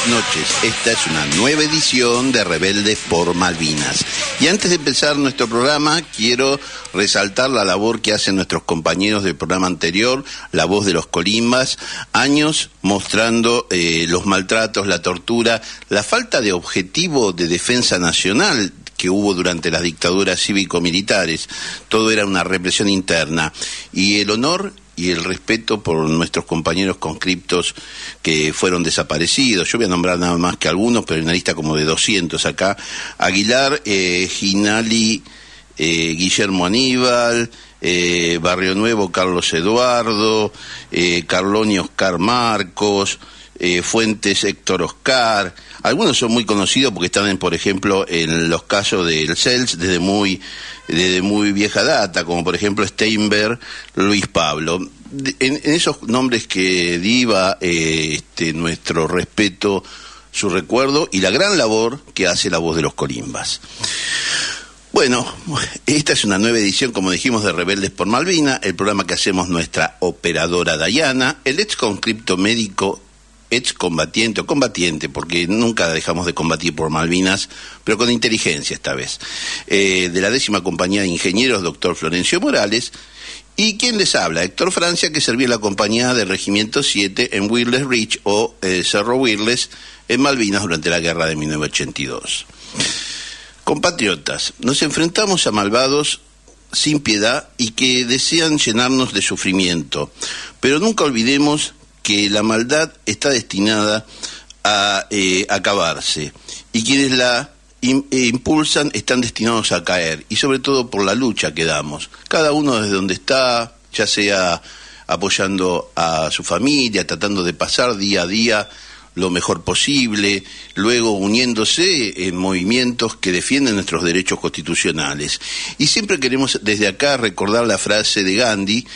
buenas noches. Esta es una nueva edición de Rebeldes por Malvinas. Y antes de empezar nuestro programa, quiero resaltar la labor que hacen nuestros compañeros del programa anterior, La Voz de los Colimbas, años mostrando los maltratos, la tortura, la falta de objetivo de defensa nacional que hubo durante las dictaduras cívico-militares. Todo era una represión interna. Y el honor y el respeto por nuestros compañeros conscriptos que fueron desaparecidos. Yo voy a nombrar nada más que algunos, pero hay una lista como de 200 acá. Aguilar, Ginali, Guillermo Aníbal, Barrio Nuevo, Carlos Eduardo, Carloni, Oscar Marcos, Fuentes, Héctor Oscar. Algunos son muy conocidos porque están, por ejemplo, en los casos del CELS desde muy vieja data, como por ejemplo Steinberg, Luis Pablo. En esos nombres que diva nuestro respeto, su recuerdo y la gran labor que hace La Voz de los Colimbas. Bueno, esta es una nueva edición, como dijimos, de Rebeldes por Malvinas, el programa que hacemos nuestra operadora Dayana, el ex conscripto médico, ex combatiente o combatiente, porque nunca dejamos de combatir por Malvinas, pero con inteligencia esta vez, de la 10ª Compañía de Ingenieros, doctor Florencio Morales, y quien les habla, Héctor Francia, que servía en la compañía del Regimiento 7 en Wireless Ridge o Cerro Wireless en Malvinas durante la guerra de 1982. Compatriotas, nos enfrentamos a malvados sin piedad y que desean llenarnos de sufrimiento, pero nunca olvidemos que la maldad está destinada a acabarse y quienes la impulsan están destinados a caer, y sobre todo por la lucha que damos, cada uno desde donde está, ya sea apoyando a su familia, tratando de pasar día a día lo mejor posible, luego uniéndose en movimientos que defienden nuestros derechos constitucionales. Y siempre queremos desde acá recordar la frase de Gandhi,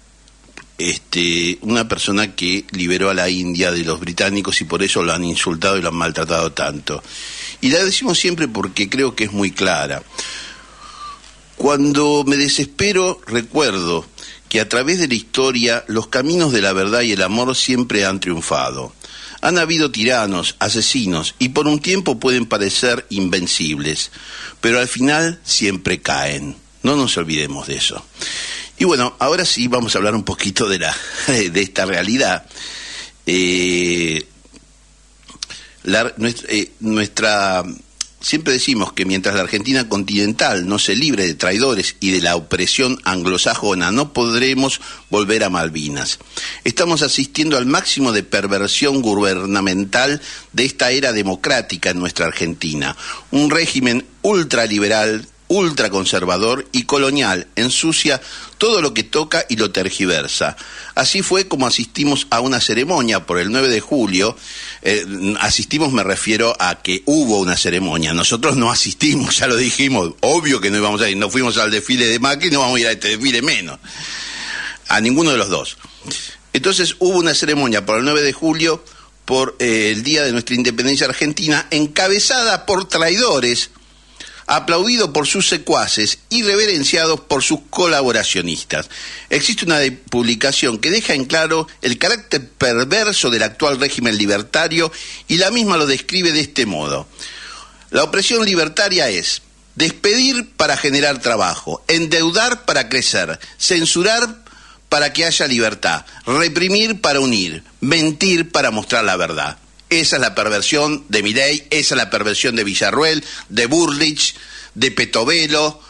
una persona que liberó a la India de los británicos y por eso lo han insultado y lo han maltratado tanto. Y la decimos siempre porque creo que es muy clara. Cuando me desespero, recuerdo que a través de la historia los caminos de la verdad y el amor siempre han triunfado. Han habido tiranos, asesinos, y por un tiempo pueden parecer invencibles, pero al final siempre caen. No nos olvidemos de eso. Y bueno, ahora sí vamos a hablar un poquito de esta realidad. Siempre decimos que mientras la Argentina continental no se libre de traidores y de la opresión anglosajona, no podremos volver a Malvinas. Estamos asistiendo al máximo de perversión gubernamental de esta era democrática en nuestra Argentina. Un régimen ultraliberal, ultraconservador y colonial ensucia todo lo que toca y lo tergiversa. Así fue como asistimos a una ceremonia por el 9 de julio. Asistimos, me refiero a que hubo una ceremonia. Nosotros no asistimos, ya lo dijimos, obvio que no íbamos a ir, no fuimos al desfile de Macri, no vamos a ir a este desfile menos. A ninguno de los dos. Entonces hubo una ceremonia por el 9 de julio, por el día de nuestra independencia argentina, encabezada por traidores, aplaudido por sus secuaces y reverenciados por sus colaboracionistas. Existe una publicación que deja en claro el carácter perverso del actual régimen libertario y la misma lo describe de este modo. La opresión libertaria es despedir para generar trabajo, endeudar para crecer, censurar para que haya libertad, reprimir para unir, mentir para mostrar la verdad. Esa es la perversión de Milei, esa es la perversión de Villarruel, de Burlich, de Petovelo,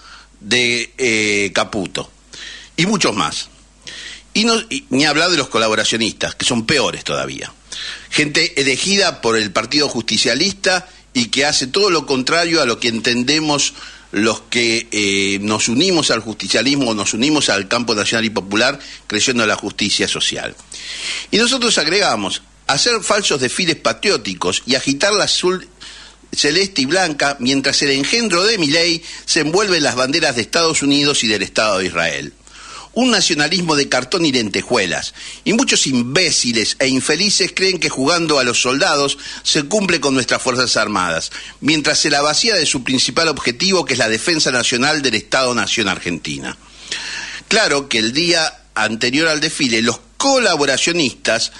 de Caputo y muchos más. Y ni hablar de los colaboracionistas, que son peores todavía. Gente elegida por el Partido Justicialista y que hace todo lo contrario a lo que entendemos los que nos unimos al justicialismo, nos unimos al campo nacional y popular creyendo en la justicia social. Y nosotros agregamos hacer falsos desfiles patrióticos y agitar la azul, celeste y blanca mientras el engendro de Milei se envuelve en las banderas de Estados Unidos y del Estado de Israel. Un nacionalismo de cartón y lentejuelas. Y muchos imbéciles e infelices creen que jugando a los soldados se cumple con nuestras Fuerzas Armadas, mientras se la vacía de su principal objetivo, que es la defensa nacional del Estado-Nación Argentina. Claro que el día anterior al desfile, los colaboracionistas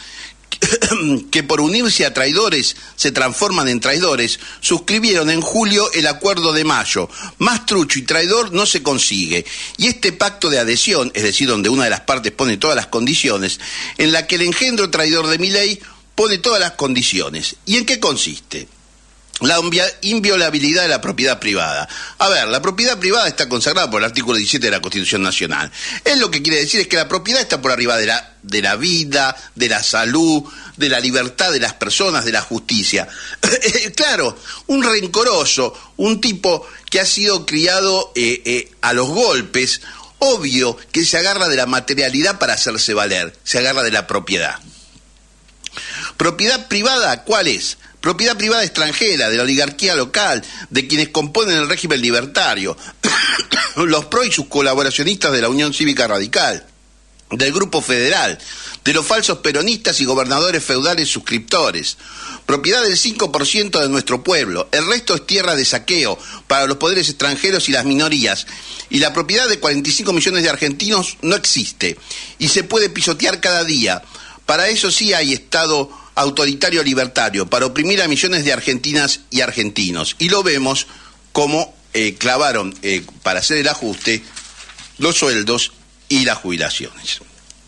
que por unirse a traidores se transforman en traidores, suscribieron en julio el Acuerdo de Mayo. Más trucho y traidor no se consigue. Y este pacto de adhesión, es decir, donde una de las partes pone todas las condiciones, en la que el engendro traidor de Milei pone todas las condiciones. ¿Y en qué consiste? La inviolabilidad de la propiedad privada. A ver, la propiedad privada está consagrada por el artículo 17 de la Constitución Nacional. Él lo que quiere decir es que la propiedad está por arriba de la vida, de la salud, de la libertad de las personas, de la justicia. Claro, un rencoroso, un tipo que ha sido criado a los golpes, obvio que se agarra de la materialidad para hacerse valer, se agarra de la propiedad. ¿Propiedad privada cuál es? Propiedad privada extranjera, de la oligarquía local, de quienes componen el régimen libertario, los PRO y sus colaboracionistas de la Unión Cívica Radical, del Grupo Federal, de los falsos peronistas y gobernadores feudales suscriptores. Propiedad del 5% de nuestro pueblo, el resto es tierra de saqueo para los poderes extranjeros y las minorías, y la propiedad de 45 millones de argentinos no existe, y se puede pisotear cada día. Para eso sí hay Estado autoritario libertario, para oprimir a millones de argentinas y argentinos. Y lo vemos como clavaron para hacer el ajuste los sueldos y las jubilaciones.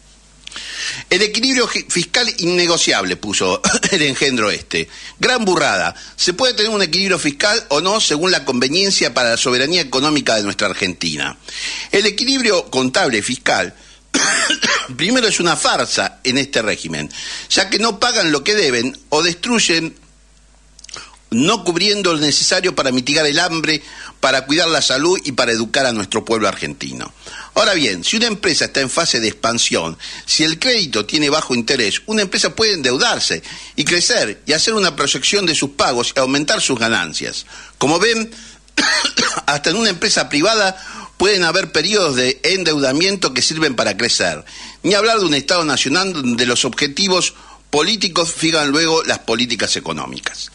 El equilibrio fiscal innegociable, puso el engendro este. Gran burrada. Se puede tener un equilibrio fiscal o no según la conveniencia para la soberanía económica de nuestra Argentina. El equilibrio contable fiscal primero es una farsa en este régimen, ya que no pagan lo que deben o destruyen no cubriendo lo necesario para mitigar el hambre, para cuidar la salud y para educar a nuestro pueblo argentino. Ahora bien, si una empresa está en fase de expansión, si el crédito tiene bajo interés, una empresa puede endeudarse y crecer y hacer una proyección de sus pagos y aumentar sus ganancias. Como ven, hasta en una empresa privada pueden haber periodos de endeudamiento que sirven para crecer. Ni hablar de un Estado nacional donde los objetivos políticos fijan luego las políticas económicas.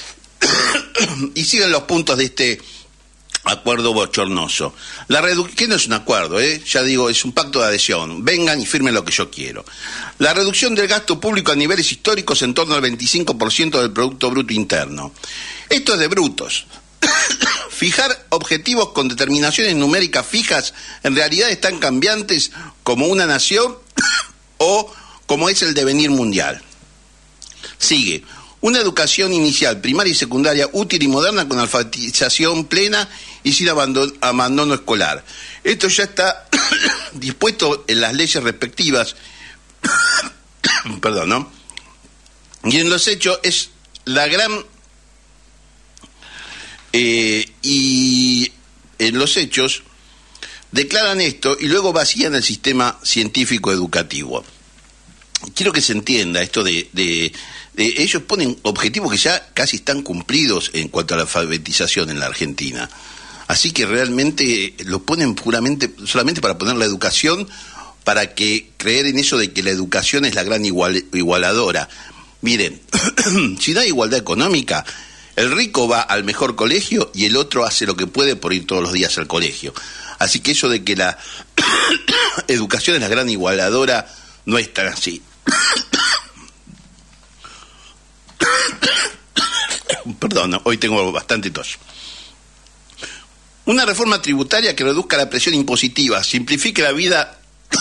Y siguen los puntos de este acuerdo bochornoso. Que no es un acuerdo, ya digo, es un pacto de adhesión. Vengan y firmen lo que yo quiero. La reducción del gasto público a niveles históricos en torno al 25% del Producto Bruto Interno. Esto es de brutos. Fijar objetivos con determinaciones numéricas fijas en realidad es tan cambiantes como una nación o como es el devenir mundial. Sigue. Una educación inicial, primaria y secundaria útil y moderna con alfabetización plena y sin abandono escolar. Esto ya está dispuesto en las leyes respectivas. Perdón, ¿no? Y en los hechos es la gran... y en los hechos declaran esto y luego vacían el sistema científico educativo. Quiero que se entienda esto de ellos ponen objetivos que ya casi están cumplidos en cuanto a la alfabetización en la Argentina. Así que realmente lo ponen puramente, solamente para poner la educación, para que creer en eso de que la educación es la gran igualadora. Miren, si no hay igualdad económica, el rico va al mejor colegio y el otro hace lo que puede por ir todos los días al colegio. Así que eso de que la educación es la gran igualadora no es tan así. Perdón, hoy tengo bastante tos. Una reforma tributaria que reduzca la presión impositiva, simplifique la vida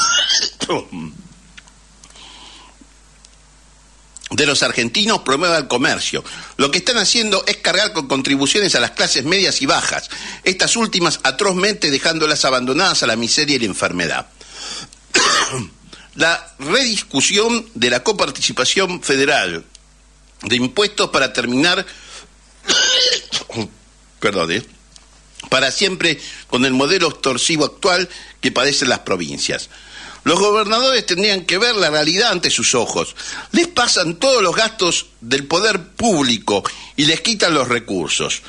de los argentinos, promueva el comercio. Lo que están haciendo es cargar con contribuciones a las clases medias y bajas, estas últimas atrozmente dejándolas abandonadas a la miseria y la enfermedad. La rediscusión de la coparticipación federal de impuestos para terminar para siempre con el modelo extorsivo actual que padecen las provincias. Los gobernadores tendrían que ver la realidad ante sus ojos. Les pasan todos los gastos del poder público y les quitan los recursos.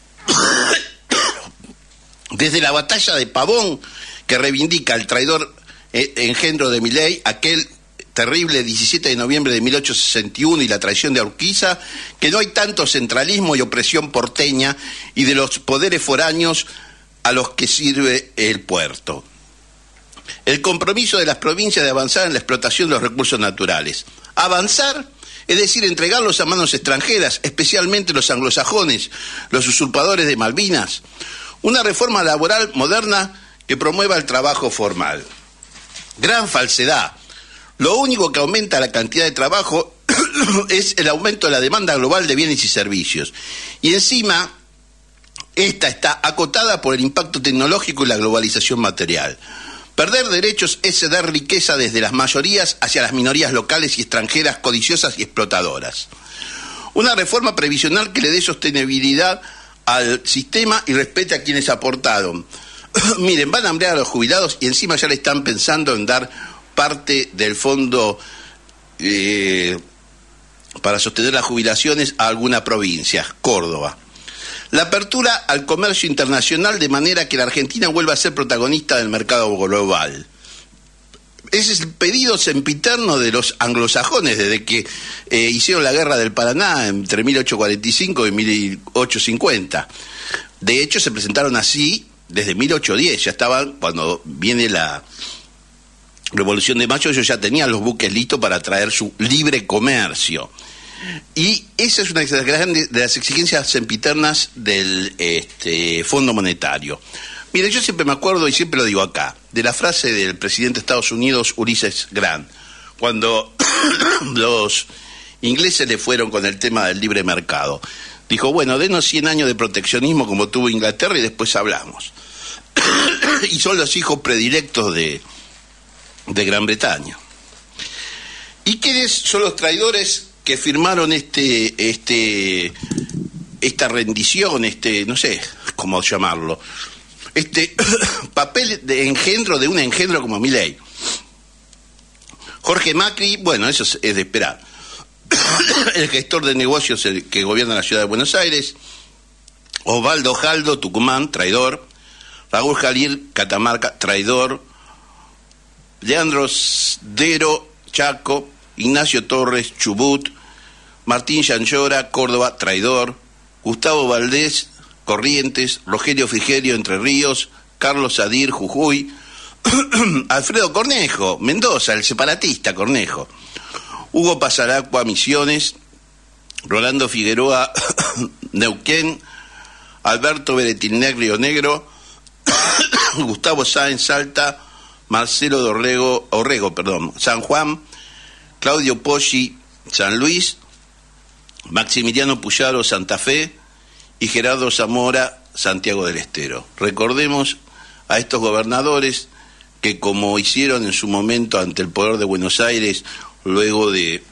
Desde la batalla de Pavón, que reivindica el traidor engendro de Milei, aquel terrible 17 de noviembre de 1861 y la traición de Urquiza, que no hay tanto centralismo y opresión porteña y de los poderes foráneos a los que sirve el puerto. El compromiso de las provincias de avanzar en la explotación de los recursos naturales. Avanzar, es decir, entregarlos a manos extranjeras, especialmente los anglosajones, los usurpadores de Malvinas. Una reforma laboral moderna que promueva el trabajo formal. Gran falsedad. Lo único que aumenta la cantidad de trabajo es el aumento de la demanda global de bienes y servicios. Y encima, esta está acotada por el impacto tecnológico y la globalización material. Perder derechos es ceder riqueza desde las mayorías hacia las minorías locales y extranjeras codiciosas y explotadoras. Una reforma previsional que le dé sostenibilidad al sistema y respete a quienes aportaron. Miren, van a ampliar a los jubilados y encima ya le están pensando en dar parte del fondo para sostener las jubilaciones a alguna provincia, Córdoba. La apertura al comercio internacional de manera que la Argentina vuelva a ser protagonista del mercado global. Ese es el pedido sempiterno de los anglosajones desde que hicieron la guerra del Paraná entre 1845 y 1850. De hecho, se presentaron así desde 1810, ya estaban, cuando viene la Revolución de Mayo, ellos ya tenían los buques listos para traer su libre comercio. Y esa es una de las exigencias sempiternas del Fondo Monetario. Mire, yo siempre me acuerdo, y siempre lo digo acá, de la frase del presidente de Estados Unidos, Ulysses Grant, cuando los ingleses le fueron con el tema del libre mercado. Dijo, bueno, denos 100 años de proteccionismo como tuvo Inglaterra y después hablamos. Y son los hijos predilectos de Gran Bretaña. ¿Y quiénes son los traidores que firmaron esta rendición, no sé cómo llamarlo, papel de engendro de un engendro como Milei? Jorge Macri, bueno, eso es de esperar. El gestor de negocios que gobierna la ciudad de Buenos Aires. Osvaldo Jaldo, Tucumán, traidor. Raúl Jalil, Catamarca, traidor. Leandro Dero, Chaco. Ignacio Torres, Chubut. Martín Llanllora, Córdoba, traidor. Gustavo Valdés, Corrientes. Rogelio Frigerio, Entre Ríos. Carlos Sadir, Jujuy. Alfredo Cornejo, Mendoza, el separatista Cornejo. Hugo Pasaracua, Misiones. Rolando Figueroa, Neuquén. Alberto Beretilnec, Río Negro. Gustavo Sáenz, Salta. Marcelo Orrego, San Juan. Claudio Poggi, San Luis. Maximiliano Puyaro, Santa Fe. Y Gerardo Zamora, Santiago del Estero. Recordemos a estos gobernadores que, como hicieron en su momento ante el poder de Buenos Aires, luego de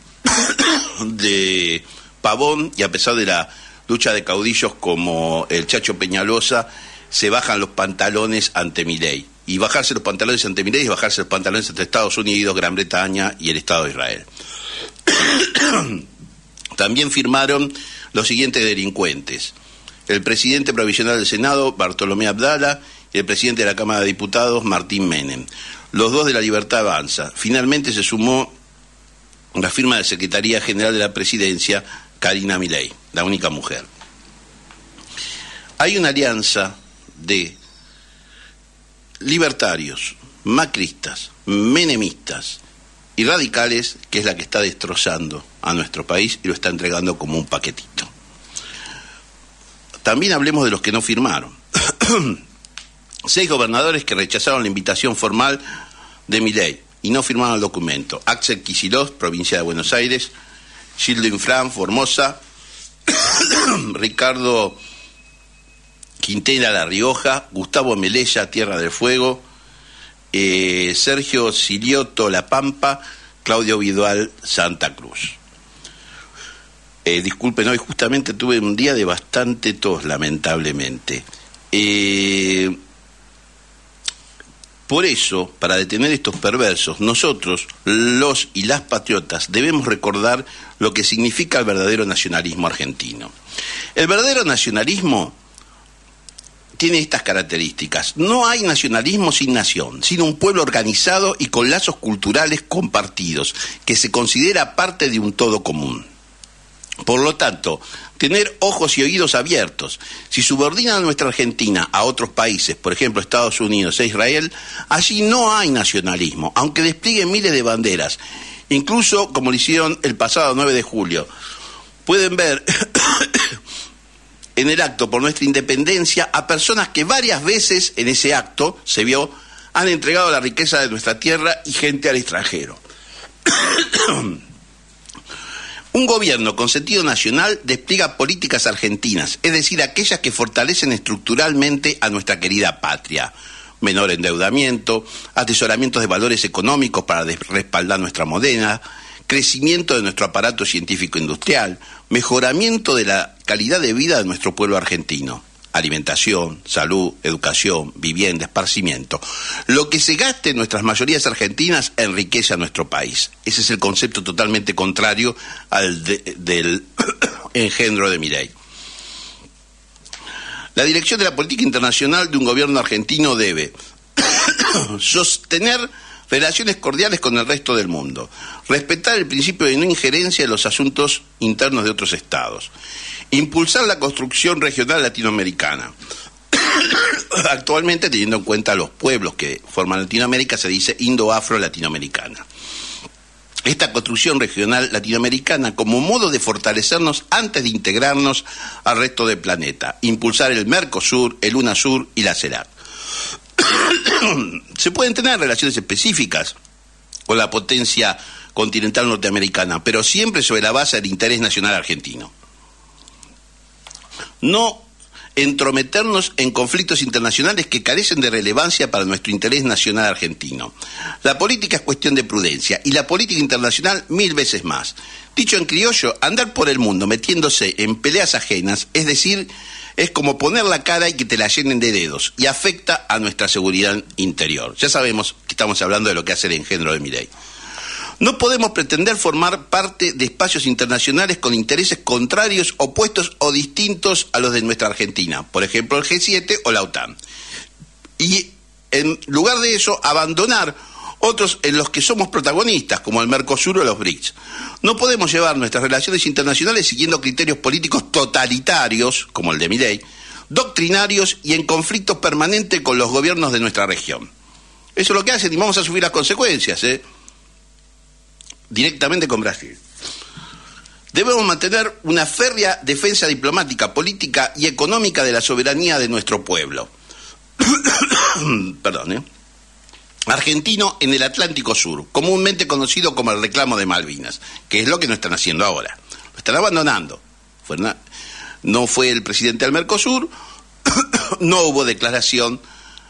Pavón, y a pesar de la lucha de caudillos como el Chacho Peñalosa, se bajan los pantalones ante Milei. Y bajarse los pantalones ante Milei es bajarse los pantalones ante Estados Unidos, Gran Bretaña y el Estado de Israel. También firmaron los siguientes delincuentes: el presidente provisional del Senado, Bartolomé Abdala, y el presidente de la Cámara de Diputados, Martín Menem. Los dos de la Libertad Avanza. Finalmente se sumó la firma de Secretaría General de la Presidencia, Karina Milei, la única mujer. Hay una alianza de libertarios, macristas, menemistas y radicales que es la que está destrozando a nuestro país y lo está entregando como un paquetito. También hablemos de los que no firmaron. 6 gobernadores que rechazaron la invitación formal de Milei y no firmaron el documento: Axel Kicillof, provincia de Buenos Aires; Gildo Infran, Formosa; Ricardo Quintela, La Rioja; Gustavo Melella, Tierra del Fuego; Sergio Silioto, La Pampa; Claudio Vidal, Santa Cruz. Disculpen, hoy justamente tuve un día de bastante tos, lamentablemente. Por eso, para detener estos perversos, nosotros, los y las patriotas, debemos recordar lo que significa el verdadero nacionalismo argentino. El verdadero nacionalismo tiene estas características: no hay nacionalismo sin nación, sino un pueblo organizado y con lazos culturales compartidos, que se considera parte de un todo común. Por lo tanto, tener ojos y oídos abiertos. Si subordinan a nuestra Argentina a otros países, por ejemplo Estados Unidos e Israel, allí no hay nacionalismo, aunque desplieguen miles de banderas, incluso como lo hicieron el pasado 9 de julio. Pueden ver en el acto por nuestra independencia a personas que varias veces en ese acto se vio han entregado la riqueza de nuestra tierra y gente al extranjero. Un gobierno con sentido nacional despliega políticas argentinas, es decir, aquellas que fortalecen estructuralmente a nuestra querida patria. Menor endeudamiento, atesoramientos de valores económicos para respaldar nuestra moneda, crecimiento de nuestro aparato científico-industrial, mejoramiento de la calidad de vida de nuestro pueblo argentino. Alimentación, salud, educación, vivienda, esparcimiento. Lo que se gaste en nuestras mayorías argentinas enriquece a nuestro país. Ese es el concepto totalmente contrario al del engendro de Milei. La dirección de la política internacional de un gobierno argentino debe sostener relaciones cordiales con el resto del mundo, respetar el principio de no injerencia en los asuntos internos de otros estados, impulsar la construcción regional latinoamericana. Actualmente, teniendo en cuenta los pueblos que forman Latinoamérica, se dice indo-afro-latinoamericana. Esta construcción regional latinoamericana como modo de fortalecernos antes de integrarnos al resto del planeta. Impulsar el Mercosur, el UNASUR y la CELAC. Se pueden tener relaciones específicas con la potencia continental norteamericana, pero siempre sobre la base del interés nacional argentino. No entrometernos en conflictos internacionales que carecen de relevancia para nuestro interés nacional argentino. La política es cuestión de prudencia y la política internacional 1000 veces más. Dicho en criollo, andar por el mundo metiéndose en peleas ajenas, es decir, es como poner la cara y que te la llenen de dedos y afecta a nuestra seguridad interior. Ya sabemos que estamos hablando de lo que hace el engendro de Milei. No podemos pretender formar parte de espacios internacionales con intereses contrarios, opuestos o distintos a los de nuestra Argentina, por ejemplo el G7 o la OTAN. Y en lugar de eso, abandonar otros en los que somos protagonistas, como el Mercosur o los BRICS. No podemos llevar nuestras relaciones internacionales siguiendo criterios políticos totalitarios, como el de Milei, doctrinarios y en conflicto permanente con los gobiernos de nuestra región. Eso es lo que hacen y vamos a sufrir las consecuencias, directamente con Brasil. Debemos mantener una férrea defensa diplomática, política y económica de la soberanía de nuestro pueblo. Argentino en el Atlántico Sur, comúnmente conocido como el reclamo de Malvinas, que es lo que no están haciendo ahora. Lo están abandonando. No fue el presidente del Mercosur, no hubo declaración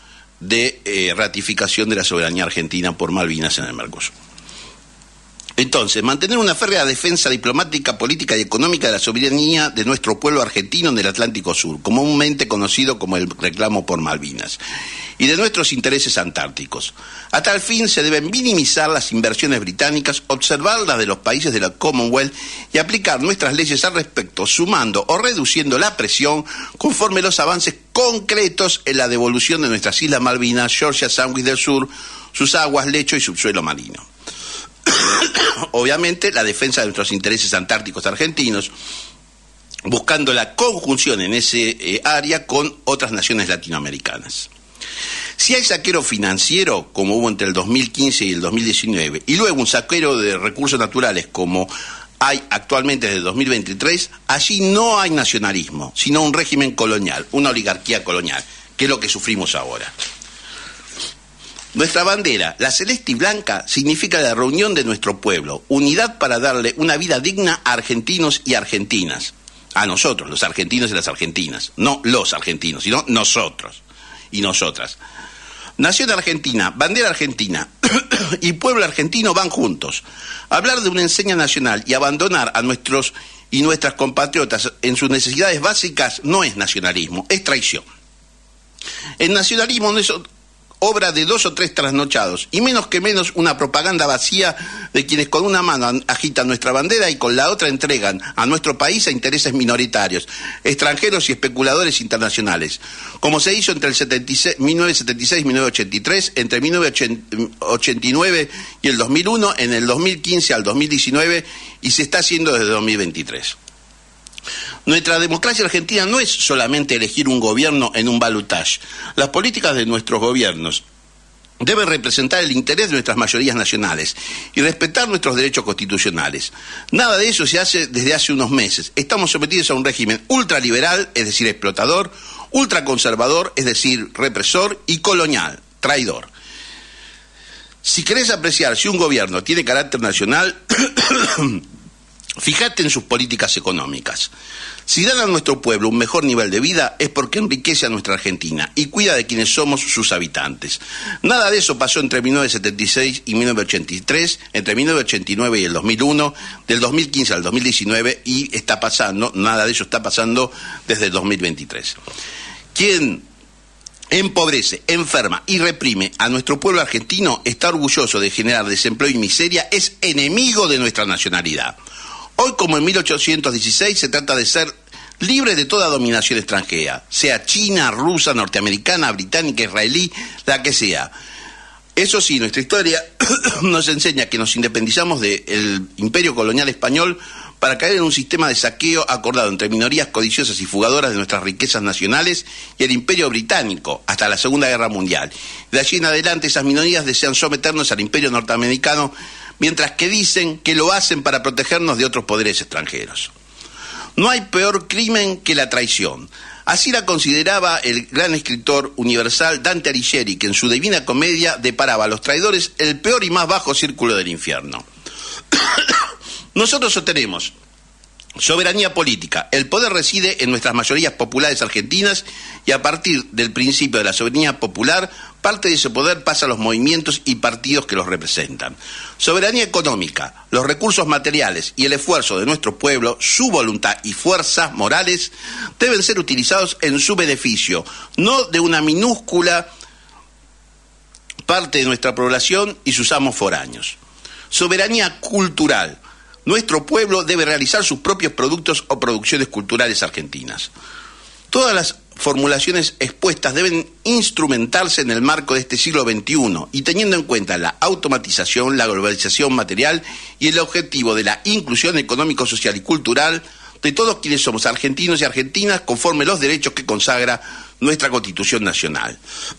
de ratificación de la soberanía argentina por Malvinas en el Mercosur. Entonces, mantener una férrea defensa diplomática, política y económica de la soberanía de nuestro pueblo argentino en el Atlántico Sur, comúnmente conocido como el reclamo por Malvinas, y de nuestros intereses antárticos. A tal fin se deben minimizar las inversiones británicas, observar las de los países de la Commonwealth y aplicar nuestras leyes al respecto, sumando o reduciendo la presión conforme los avances concretos en la devolución de nuestras Islas Malvinas, Georgia Sandwich del Sur, sus aguas, lecho y subsuelo marino. Obviamente la defensa de nuestros intereses antárticos argentinos, buscando la conjunción en ese área con otras naciones latinoamericanas. Si hay saqueo financiero, como hubo entre el 2015 y el 2019, y luego un saqueo de recursos naturales, como hay actualmente desde el 2023, allí no hay nacionalismo, sino un régimen colonial, una oligarquía colonial, que es lo que sufrimos ahora. Nuestra bandera, la celeste y blanca, significa la reunión de nuestro pueblo, unidad para darle una vida digna a argentinos y argentinas. A nosotros, los argentinos y las argentinas. No los argentinos, sino nosotros y nosotras. Nación argentina, bandera argentina y pueblo argentino van juntos. Hablar de una enseña nacional y abandonar a nuestros y nuestras compatriotas en sus necesidades básicas no es nacionalismo, es traición. El nacionalismo no es obra de 2 o 3 trasnochados, y menos que menos una propaganda vacía de quienes con una mano agitan nuestra bandera y con la otra entregan a nuestro país a intereses minoritarios, extranjeros y especuladores internacionales, como se hizo entre el 1976 y 1983, entre 1989 y el 2001, en el 2015 al 2019, y se está haciendo desde 2023. Nuestra democracia argentina no es solamente elegir un gobierno en un balotaje. Las políticas de nuestros gobiernos deben representar el interés de nuestras mayorías nacionales y respetar nuestros derechos constitucionales. Nada de eso se hace desde hace unos meses. Estamos sometidos a un régimen ultraliberal, es decir, explotador, ultraconservador, es decir, represor, y colonial, traidor. Si querés apreciar si un gobierno tiene carácter nacional, fíjate en sus políticas económicas. Si dan a nuestro pueblo un mejor nivel de vida es porque enriquece a nuestra Argentina y cuida de quienes somos sus habitantes. Nada de eso pasó entre 1976 y 1983, entre 1989 y el 2001, del 2015 al 2019, y nada de eso está pasando desde el 2023. Quien empobrece, enferma y reprime a nuestro pueblo argentino está orgulloso de generar desempleo y miseria, es enemigo de nuestra nacionalidad. Hoy, como en 1816, se trata de ser libre de toda dominación extranjera, sea china, rusa, norteamericana, británica, israelí, la que sea. Eso sí, nuestra historia nos enseña que nos independizamos del imperio colonial español para caer en un sistema de saqueo acordado entre minorías codiciosas y fugadoras de nuestras riquezas nacionales y el imperio británico hasta la Segunda Guerra Mundial. De allí en adelante esas minorías desean someternos al imperio norteamericano, mientras que dicen que lo hacen para protegernos de otros poderes extranjeros. No hay peor crimen que la traición. Así la consideraba el gran escritor universal Dante Alighieri, que en su Divina Comedia deparaba a los traidores el peor y más bajo círculo del infierno. Nosotros sostenemos soberanía política. El poder reside en nuestras mayorías populares argentinas y a partir del principio de la soberanía popular, parte de ese poder pasa a los movimientos y partidos que los representan. Soberanía económica, los recursos materiales y el esfuerzo de nuestro pueblo, su voluntad y fuerzas morales deben ser utilizados en su beneficio, no de una minúscula parte de nuestra población y sus amos foráneos. Soberanía cultural. Nuestro pueblo debe realizar sus propios productos o producciones culturales argentinas. Todas las formulaciones expuestas deben instrumentarse en el marco de este siglo XXI y teniendo en cuenta la automatización, la globalización material y el objetivo de la inclusión económico, social y cultural de todos quienes somos argentinos y argentinas conforme los derechos que consagra nuestra Constitución Nacional.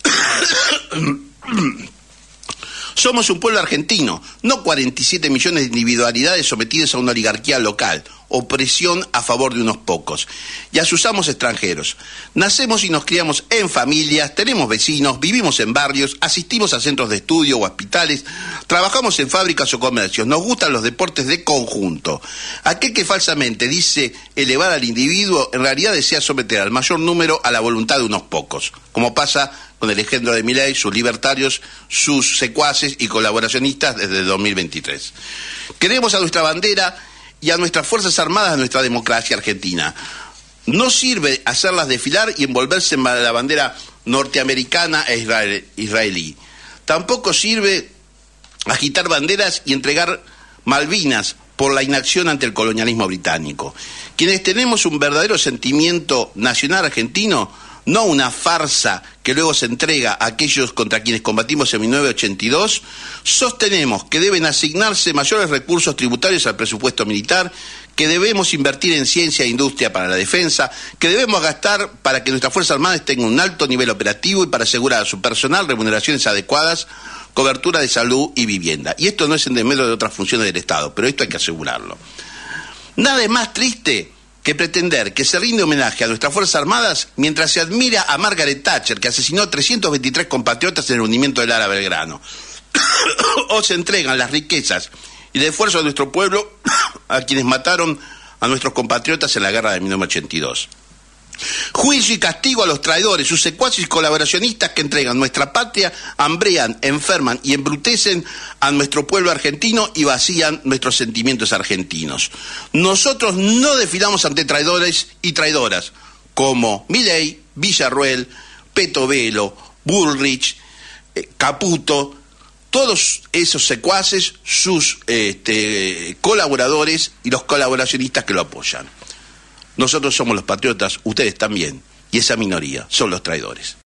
Somos un pueblo argentino, no 47 millones de individualidades sometidas a una oligarquía local, opresión a favor de unos pocos, y a sus amos extranjeros. Nacemos y nos criamos en familias, tenemos vecinos, vivimos en barrios, asistimos a centros de estudio o hospitales, trabajamos en fábricas o comercios, nos gustan los deportes de conjunto. Aquel que falsamente dice elevar al individuo, en realidad desea someter al mayor número a la voluntad de unos pocos, como pasa con el engendro de Milei, sus libertarios, sus secuaces y colaboracionistas desde el 2023. Queremos a nuestra bandera y a nuestras Fuerzas Armadas de nuestra democracia argentina. No sirve hacerlas desfilar y envolverse en la bandera norteamericana e israelí. Tampoco sirve agitar banderas y entregar Malvinas por la inacción ante el colonialismo británico. Quienes tenemos un verdadero sentimiento nacional argentino, no una farsa que luego se entrega a aquellos contra quienes combatimos en 1982, sostenemos que deben asignarse mayores recursos tributarios al presupuesto militar, que debemos invertir en ciencia e industria para la defensa, que debemos gastar para que nuestras Fuerzas Armadas tengan un alto nivel operativo y para asegurar a su personal remuneraciones adecuadas, cobertura de salud y vivienda. Y esto no es en desmedro de otras funciones del Estado, pero esto hay que asegurarlo. Nada es más triste que pretender que se rinde homenaje a nuestras Fuerzas Armadas mientras se admira a Margaret Thatcher, que asesinó a 323 compatriotas en el hundimiento del Ara Belgrano. O se entregan las riquezas y el esfuerzo de nuestro pueblo a quienes mataron a nuestros compatriotas en la guerra de 1982. Juicio y castigo a los traidores, sus secuaces y colaboracionistas que entregan nuestra patria, hambrean, enferman y embrutecen a nuestro pueblo argentino y vacían nuestros sentimientos argentinos. Nosotros no desfilamos ante traidores y traidoras como Milei, Villarruel, Petovelo, Bullrich, Caputo, todos esos secuaces, sus colaboradores y los colaboracionistas que lo apoyan. Nosotros somos los patriotas, ustedes también, y esa minoría son los traidores.